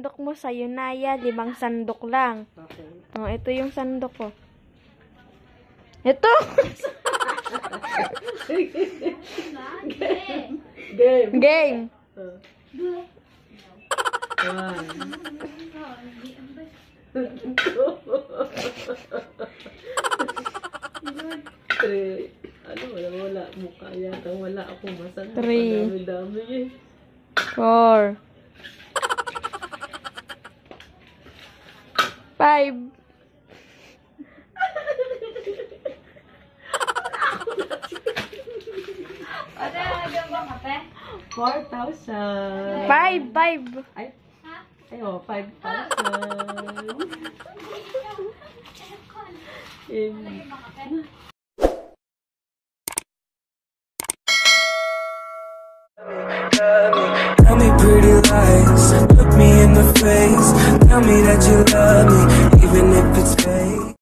sandok mo sa Yunaya, 5 sandok lang. Okay. Oh, ito yung sandok ko. Ito! Game. Game! Three. Ano, wala. Mukha yata. Wala akong masang. 3. Dami eh. 4. 5. Ate, hanggang ba kape? 4,000. 5. Ay, oh, 5,000. Tell me pretty lies.